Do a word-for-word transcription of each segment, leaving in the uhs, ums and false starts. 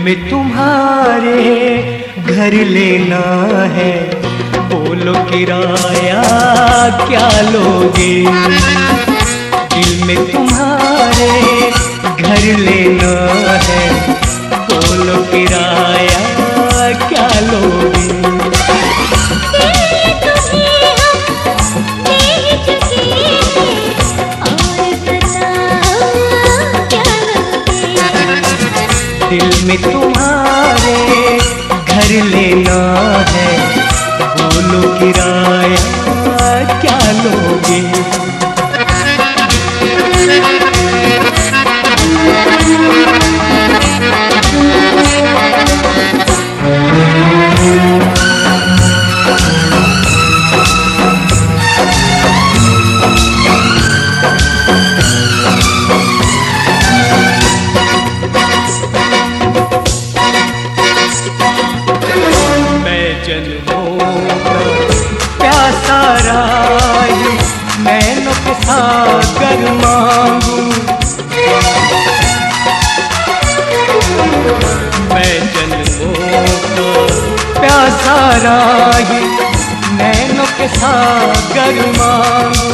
में तुम्हारे घर लेना है, बोलो किराया क्या लोगे। दिल में तुम्हारे घर लेना है, बोलो किराया क्या लोगे। दिल में तुम्हारे घर लेना है, बोलो किराया क्या लोगे। नैनों के सागर मांगू, मैं जन्मों का प्यासा राही, नैनों के सागर मांगू।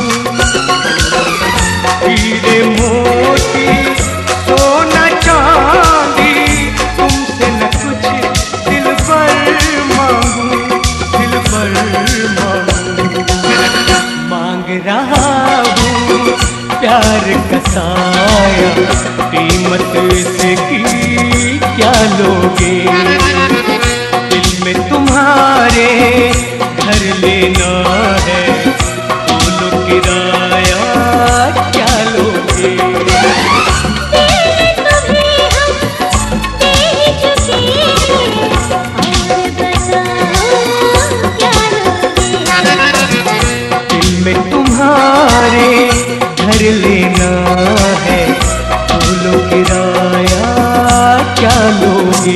हीरे मोती सोना चांदी तुमसे न कुछ दिल पर मांगू, दिल पर मांगू। मांग रहा हूँ प्यार का साया, कीमत इसकी क्या लोगे। दिल में तुम्हारे घर लेना है, बोलो किराया क्या लोगे। में तुम्हारे घर लेना है, बोलो किराया क्या लोगे।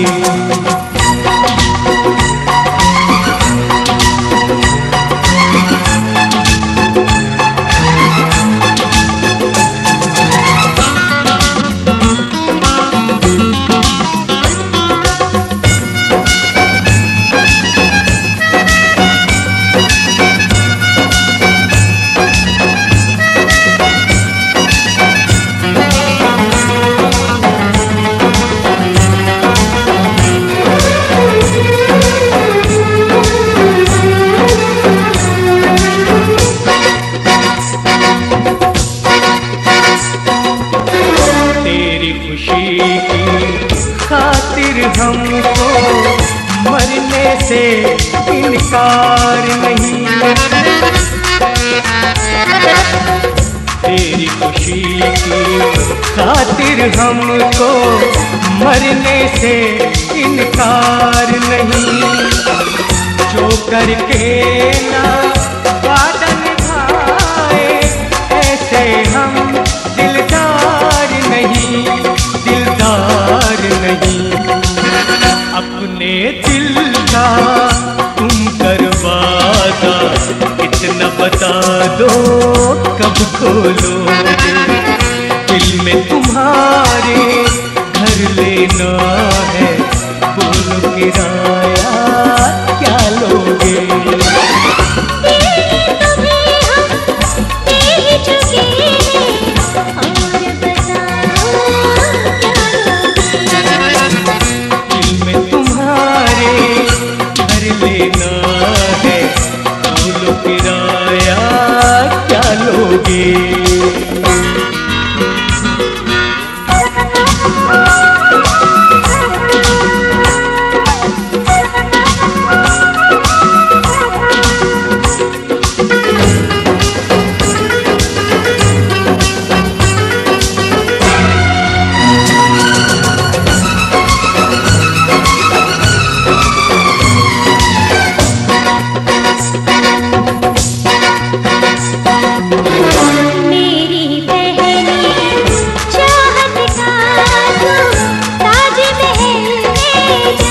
खातिर हमको मरने से इनकार नहीं, तेरी खुशी की खातिर हमको मरने से इनकार नहीं। जो करके ना वादा निभाए, ऐसे हम दिलदार नहीं, दिलदार नहीं। अपने दिल का तुम करवादा, इतना बता दो कब खोलोगे। दिल में तुम्हारे घर लेना है, बोलो किराया क्या लोगे। लेना है, बोलो किराया क्या लोगे। चाहत का तू ताज महल में